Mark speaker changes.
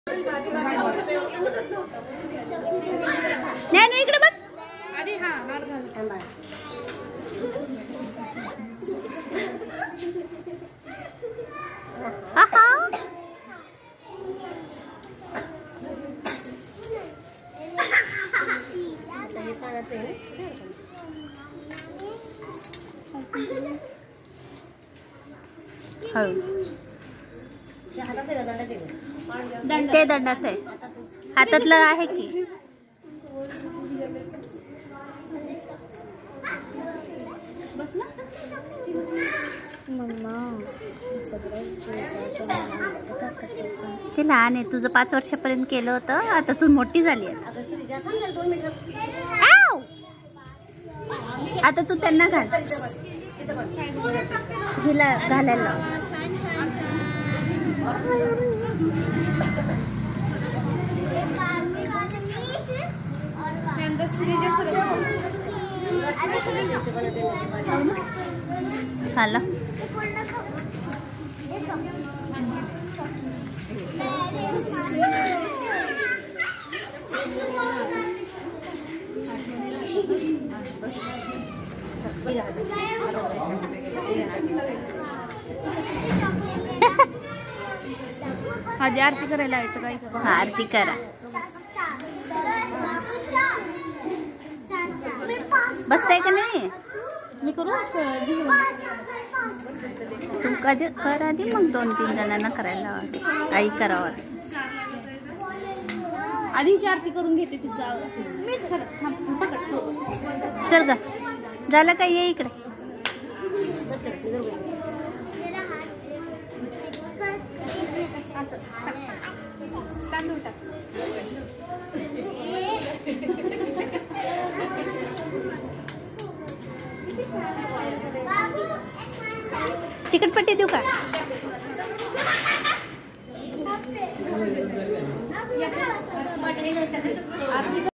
Speaker 1: ज्ञानू इकडे बघ
Speaker 2: आधी. हा हार घाल.
Speaker 1: ते दंडात आहे, हातातलं आहे की. ते लहान आहे, तुझं 5 वर्षापर्यंत केलं होतं, आता तू मोठी झाली आहे. आता तू त्यांना घाल, हिला घालायला. हाला
Speaker 2: माझी आरती करायला यायचं काय.
Speaker 1: हा, आरती करा. बसताय का नाही?
Speaker 2: मी करू.
Speaker 1: तू कधी कर आधी, मग 2-3 जणांना करायला लावा. आई करावा.
Speaker 2: आधीची आरती करून घेते तिचा.
Speaker 1: चल ग, झालं का? ये इकडे. चिकटपट्टी देऊ का?